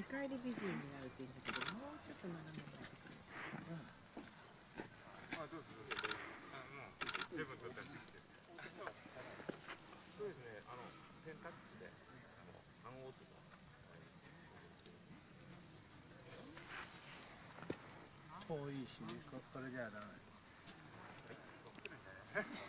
返り美人になるって言うんだけど、もうちょっと斜めになってくる。 あ、どうぞどうぞ。もう十分取ったりしてきて。そうですね。洗濯機で暗号とか。 遠いしね、これじゃならない。 はい、来るんじゃない。